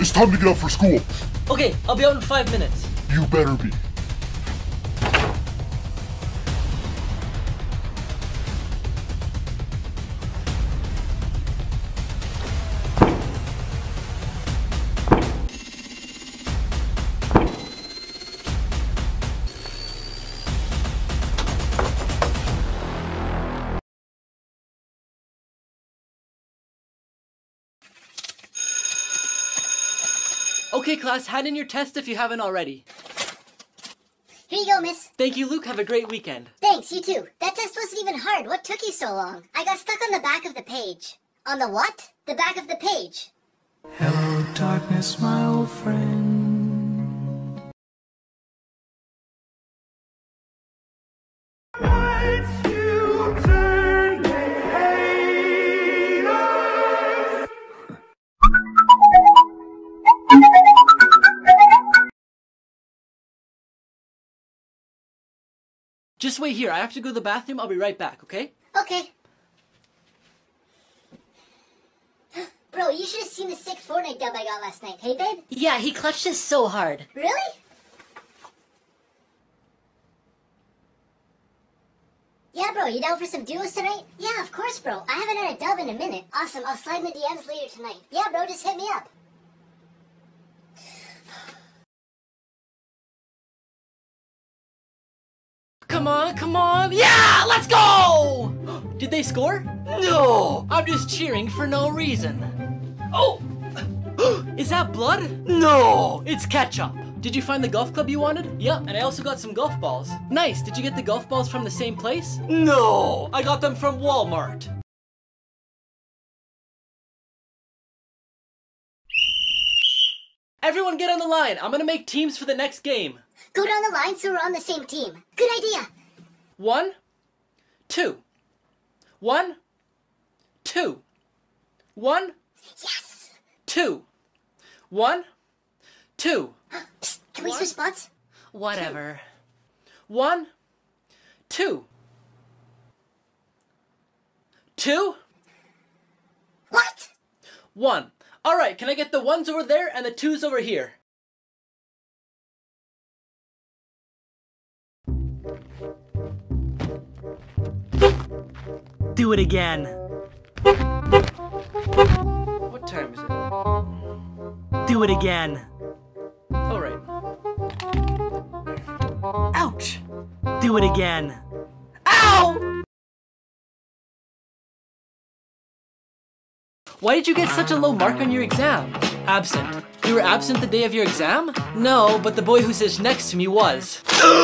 It's time to get up for school. Okay, I'll be out in 5 minutes. You better be. Okay, class, hand in your test if you haven't already. Here you go, miss. Thank you, Luke. Have a great weekend. Thanks, you too. That test wasn't even hard. What took you so long? I got stuck on the back of the page. On the what? The back of the page. Hello, darkness, my old friend. Just wait here. I have to go to the bathroom. I'll be right back, okay? Okay. Bro, you should have seen the sick Fortnite dub I got last night. Hey, babe? Yeah, he clutched us so hard. Really? Yeah, bro, you down for some duos tonight? Yeah, of course, bro. I haven't had a dub in a minute. Awesome, I'll slide in the DMs later tonight. Yeah, bro, just hit me up. Come on, come on. Yeah, let's go! Did they score? No, I'm just cheering for no reason. Oh! Is that blood? No, it's ketchup. Did you find the golf club you wanted? Yeah, and I also got some golf balls. Nice, did you get the golf balls from the same place? No, I got them from Walmart. Everyone get on the line. I'm gonna make teams for the next game. Go down the line so we're on the same team. Good idea. 1, 2. 1, 2. 1, Yes. 2. 1, 2. Psst, can we switch spots? Whatever. 1, 2. 2. What? 1. All right, can I get the 1s over there and the 2s over here? Do it again. What time is it? Do it again. All right. Ouch! Do it again. Ow! Why did you get such a low mark on your exam? Absent. You were absent the day of your exam? No, but the boy who sits next to me was.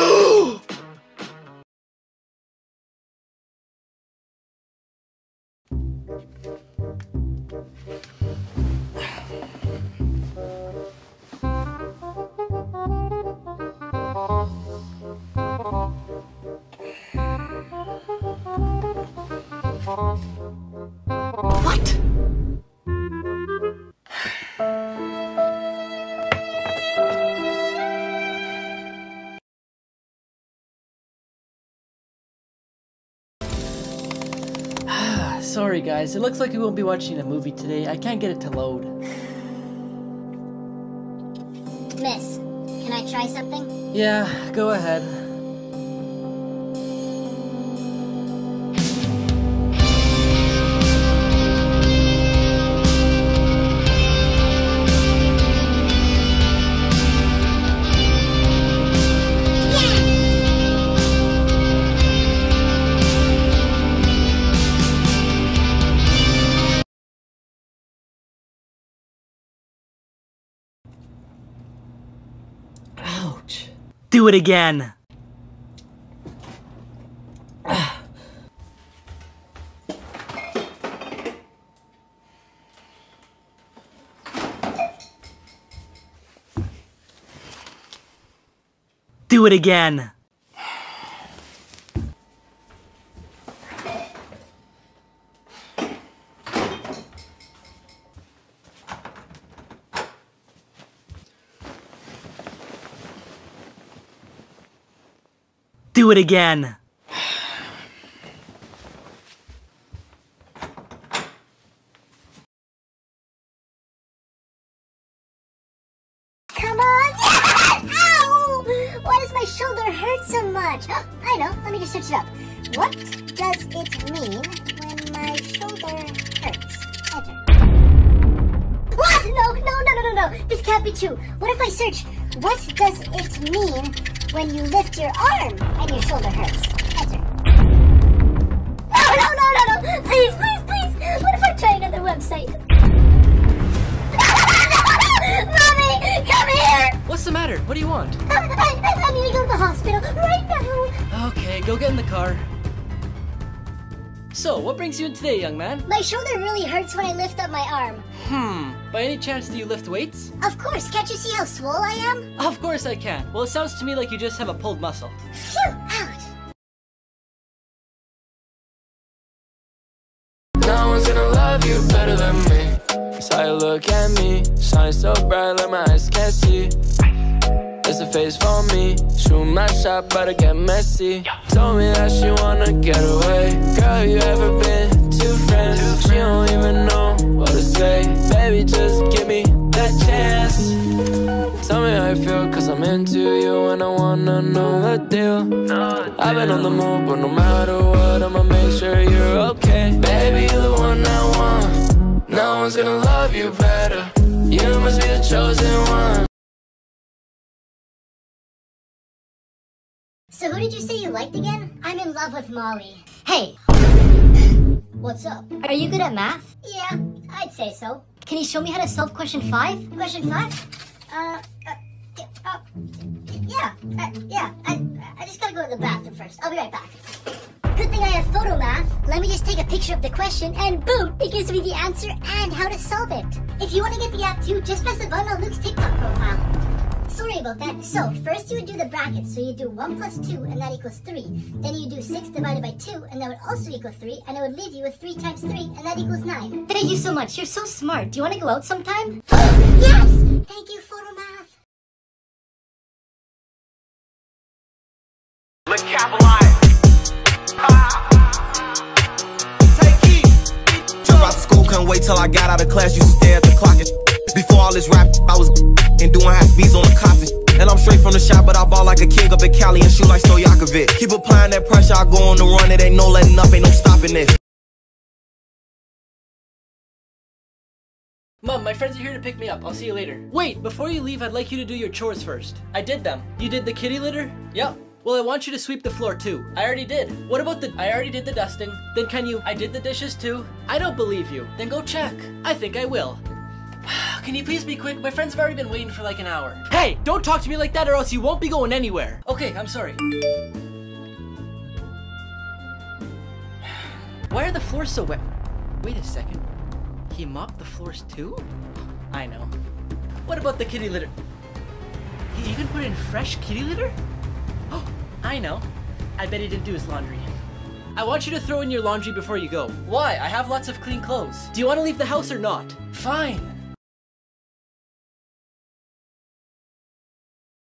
What? Sorry guys, it looks like we won't be watching a movie today. I can't get it to load. Miss, can I try something? Yeah, go ahead. Ouch. Do it again. Do it again. Do it again. come on. Yes! Ow! Why does my shoulder hurt so much? I know. Let me just search it up. What does it mean when my shoulder hurts? Enter. What? No. This can't be true. What if I search, what does it mean when you lift your arm and your shoulder hurts? Enter. No. Please. What if I try another website? Mommy, come here. What's the matter? What do you want? I need to go to the hospital right now. Okay, go get in the car. So, what brings you in today, young man? My shoulder really hurts when I lift up my arm. By any chance do you lift weights? Of course, can't you see how swole I am? Of course I can. Well, it sounds to me like you just have a pulled muscle. Phew, ouch. No one's gonna love you better than me. That's how you look at me. Shining so bright like my eyes can't see. It's a face for me. Shoot my shot, but I get messy. Told me that she wanna get away. Girl, you ever been two friends? She don't even know what to say. Baby, just give me that chance. Tell me how you feel, cause I'm into you and I wanna know the deal. I've been on the move, but no matter what, I'ma make sure you're okay. Baby, you're the one I want. No one's gonna love you better. You must be the chosen one. So who did you say you liked again? I'm in love with Molly. Hey! What's up? Are you good at math? Yeah, I'd say so. Can you show me how to solve question 5? Question 5? Yeah. I just gotta go to the bathroom first. I'll be right back. Good thing I have photo math. Let me just take a picture of the question and boom, it gives me the answer and how to solve it. If you want to get the app too, just press the button on Luke's TikTok profile. Sorry about that. So, first you would do the brackets. So you do 1 plus 2 and that equals 3. Then you do 6 divided by 2 and that would also equal 3. And it would leave you with 3 times 3 and that equals 9. Thank you so much. You're so smart. Do you want to go out sometime? Yes! Thank you, photo math. Let's capitalize. Take heat. Dropped out of school, couldn't wait till I got out of class. Used to stare at the clock. Before all this rap, I was and doing half beats on the coffee. And I'm straight from the shop, but I ball like a king up in Cali and shoot like Stojakovic. Keep applying that pressure, I go on the run. It ain't no letting up, ain't no stopping this. Mom, my friends are here to pick me up. I'll see you later. Wait, before you leave, I'd like you to do your chores first. I did them. You did the kitty litter? Yep. Well, I want you to sweep the floor too. I already did. What about I already did the dusting. Then can you? I did the dishes too. I don't believe you. Then go check. I think I will. Can you please be quick? My friends have already been waiting for like an hour. Hey, don't talk to me like that or else you won't be going anywhere. Okay, I'm sorry. Why are the floors so wet? Wait a second. He mopped the floors too? I know. What about the kitty litter? He even put in fresh kitty litter? Oh, I know. I bet he didn't do his laundry. I want you to throw in your laundry before you go. Why? I have lots of clean clothes. Do you want to leave the house or not? Fine.